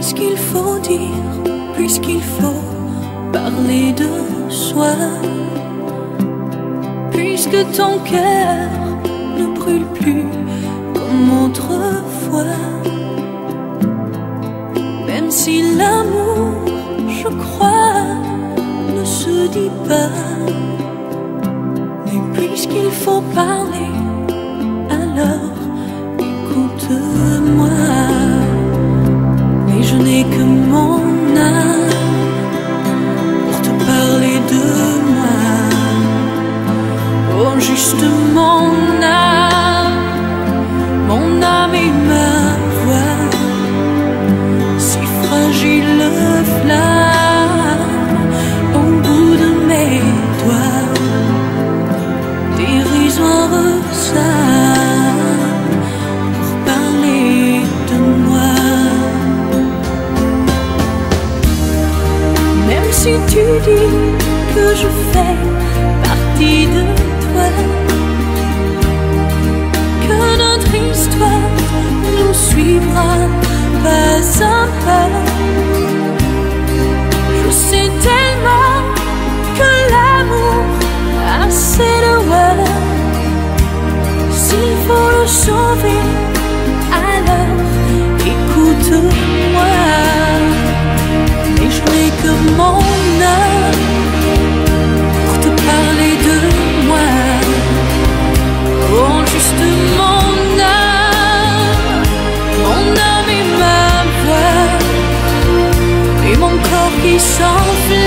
puisqu'il faut dire, puisqu'il faut parler de soi, puisque ton cœur ne brûle plus comme autrefois. Même si l'amour, je crois, ne se dit pas, mais puisqu'il faut parler, alors écoute-moi. Mais je n'ai que mon âme pour te parler de moi. Oh, juste mon âme et ma voix, si fragile flamme au bout de mes doigts, dérisoire ça pour parler de moi. Même si tu dis que je fais partie de toi, que notre histoire nous suivra pas à pas, je sais tellement que l'amour a ses lois. S'il faut le sauver, alors écoute-moi. Et je n'ai que mon âme pour te parler de moi. Oh, juste mon âme et ma voix, et mon corps qui s'enflamme